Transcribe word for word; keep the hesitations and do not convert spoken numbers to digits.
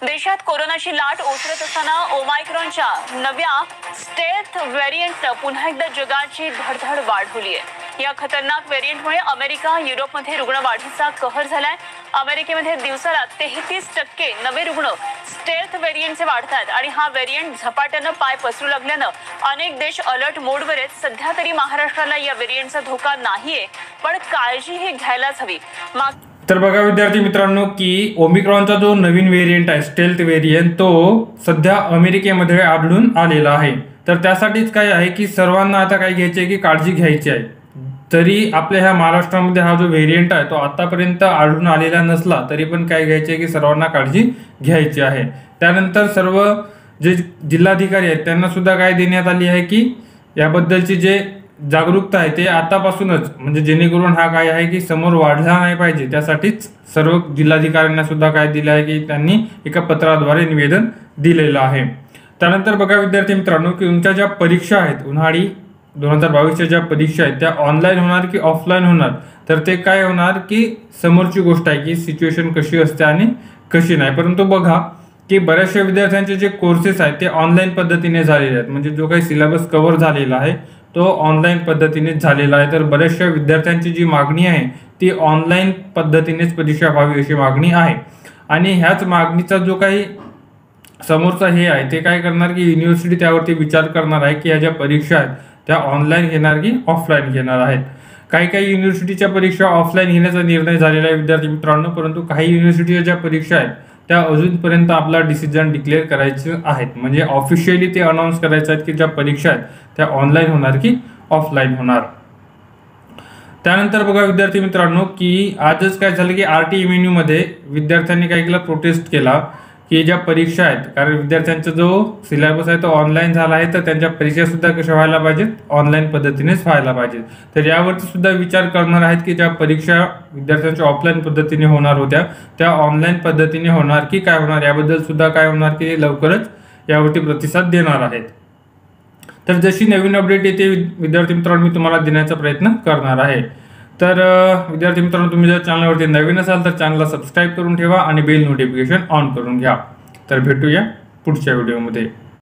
देशात कोरोनाची लाट ओसरत असताना ओमायक्रॉनच्या नव्या स्टेल्थ व्हेरियंटनं पुन्हा एकदा जगाची धडधड वाढवली आहे। या खतरनाक व्हेरियंटमुळे अमेरिका, युरोपमध्ये रुग्णवाढीचा कहर झालाय। अमेरिकेमध्ये दिवसाला तेहतीस टक्के नवे रुग्ण स्टेल्थ व्हेरियंटचे वाढतात आणि हा व्हेरियंट झपाट्यानं पाय पसरू लागल्यानं अनेक देश अलर्ट मोडवर आहेत। सध्या तरी महाराष्ट्राला या व्हेरियंटचा धोका नाहीये, पण काळजीही घ्यायलाच हवी। तर बघा विद्यार्थी मित्रांनो की ओमिक्रॉनचा जो नवीन व्हेरियंट आहे स्टेल्थ व्हेरियंट तो सध्या अमेरिकेमध्ये आढळून आलेला आहे। तर त्यासाठीच काय आहे की सर्वांना आता काय घ्यायचे आहे की काळजी घ्यायची आहे। तरी आपल्या ह्या महाराष्ट्रामध्ये हा जो व्हेरियंट आहे तो आतापर्यंत आढळून आलेला नसला तरी पण काय घ्यायचे आहे की सर्वांना काळजी घ्यायची आहे। त्यानंतर सर्व जे जिल्हाधिकारी आहेत त्यांना सुद्धा काय देण्यात आली आहे की याबद्दलची जे जागरूकता आहे ते आतापासूनच म्हणजे जेणेकरून हा काय आहे की समोर वाढला नाही पाहिजे त्यासाठीच सर्व जिल्हाधिकाऱ्यांना सुद्धा काय दिले आहे की त्यांनी एका पत्राद्वारे निवेदन दिलेलं आहे। त्यानंतर बघा विद्यार्थी मित्रांनो की तुमच्या ज्या परीक्षा आहेत उन्हाळी दोन हजार बावीसच्या ज्या परीक्षा आहेत त्या ऑनलाईन होणार की ऑफलाईन होणार, तर ते काय होणार की समोरची गोष्ट आहे की सिच्युएशन कशी असते आणि कशी नाही। परंतु बघा की बऱ्याचशा विद्यार्थ्यांचे जे कोर्सेस आहेत ते ऑनलाईन पद्धतीने झालेले आहेत, म्हणजे जो काही सिलेबस कव्हर झालेला आहे तो ऑनलाईन पद्धतीनेच झालेला आहे। तर बऱ्याचशा विद्यार्थ्यांची जी मागणी आहे ती ऑनलाईन पद्धतीनेच परीक्षा व्हावी अशी मागणी आहे आणि ह्याच मागणीचा जो काही समोरचा हे आहे ते काय करणार की युनिव्हर्सिटी त्यावरती विचार करणार आहे की ह्या ज्या परीक्षा आहेत त्या ऑनलाईन घेणार की ऑफलाईन घेणार आहेत। काही काही युनिव्हर्सिटीच्या परीक्षा ऑफलाईन घेण्याचा निर्णय झालेला आहे विद्यार्थी मित्रांनो, परंतु काही युनिव्हर्सिटीच्या ज्या परीक्षा आहेत त्या अजूनपर्यंत आपला डिसिजन डिक्लेअर करायचे आहेत, म्हणजे ऑफिशियली ते अनाऊन्स करायचे आहेत की ज्या परीक्षा आहेत त्या ऑनलाईन होणार की ऑफलाईन होणार। त्यानंतर बघा विद्यार्थी मित्रांनो की आजच काय झालं की R T M N U मध्ये विद्यार्थ्यांनी काय केलं प्रोटेस्ट केला की ज्या परीक्षा आहेत, कारण विद्यार्थ्यांचा जो सिलेबस आहे तो ऑनलाईन झाला आहे तर त्यांच्या परीक्षा सुद्धा कशा व्हायला पाहिजेत ऑनलाईन पद्धतीनेच व्हायला पाहिजेत। तर यावरती सुद्धा विचार करणार आहेत की ज्या परीक्षा विद्यार्थ्यांच्या ऑफलाईन पद्धतीने होणार होत्या त्या ऑनलाईन पद्धतीने होणार की काय होणार याबद्दल सुद्धा काय होणार की लवकरच यावरती प्रतिसाद देणार आहेत। तर जशी नवीन अपडेट येते विद्यार्थी मित्रांनो मी तुम्हाला देण्याचा प्रयत्न करणार आहे। तर विद्यार्थी मित्रांनो तुम्ही जर चॅनलवरती नवीन असाल तर चॅनलला सबस्क्राईब करून ठेवा आणि बेल नोटिफिकेशन ऑन करून घ्या। तर भेटूया पुढच्या व्हिडिओमध्ये।